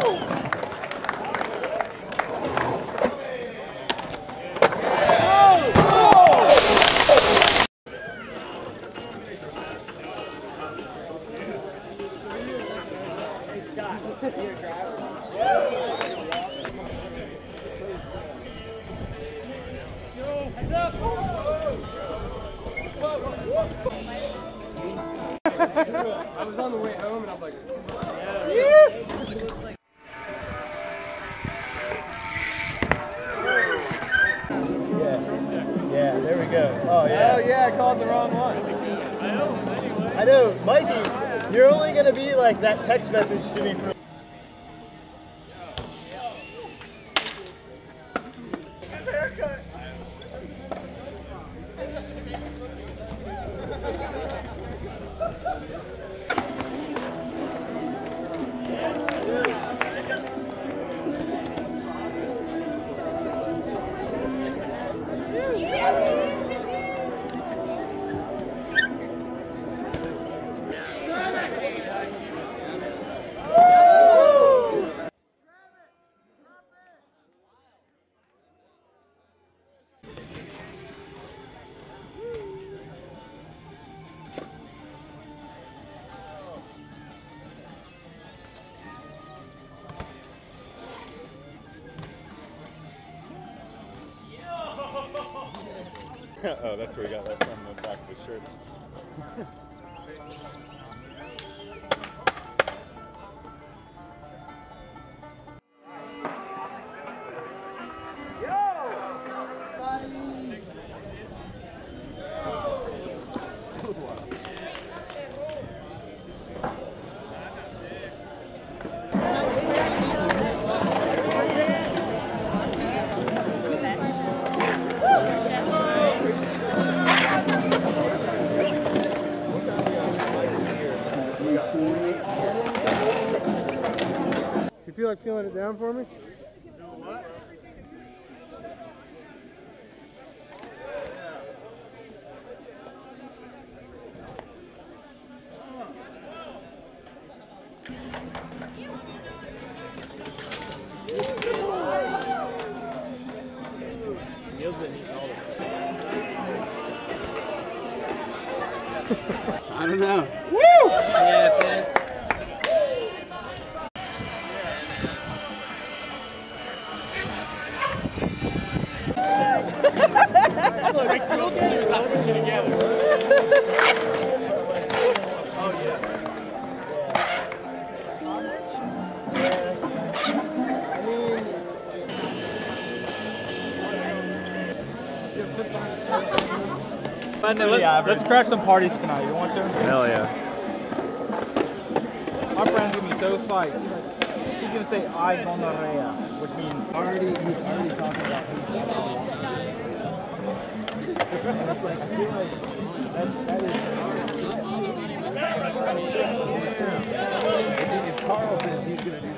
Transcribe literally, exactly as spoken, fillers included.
I was on the way home and I'm like, yeah. Yeah. Yeah, there we go. Oh, yeah. Oh, yeah, I called the wrong one. I know, anyway. I know, Mikey, you're only going to be like that text message to me for. Haircut. Oh, that's where he got that from, the back of his shirt. You feel like peeling it down for me? Do what? I don't know. Woo! Yeah, man. Let, yeah, let's crash some parties tonight. You want to? Hell yeah. My friend's gonna be so psyched. He's, like, he's gonna say "I gonorrhea," which means already. He's already talking about who's That's like I feel like that, that is. If Carl says he's gonna do